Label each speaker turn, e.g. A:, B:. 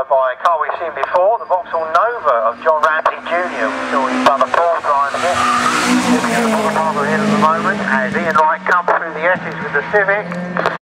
A: followed by a car we've seen before, the Vauxhall Nova of John Ramsay Jr. We saw his brother Paul driving it. Sitting at the bottom of the hill at the moment as Ian Wright comes through the S's with the Civic.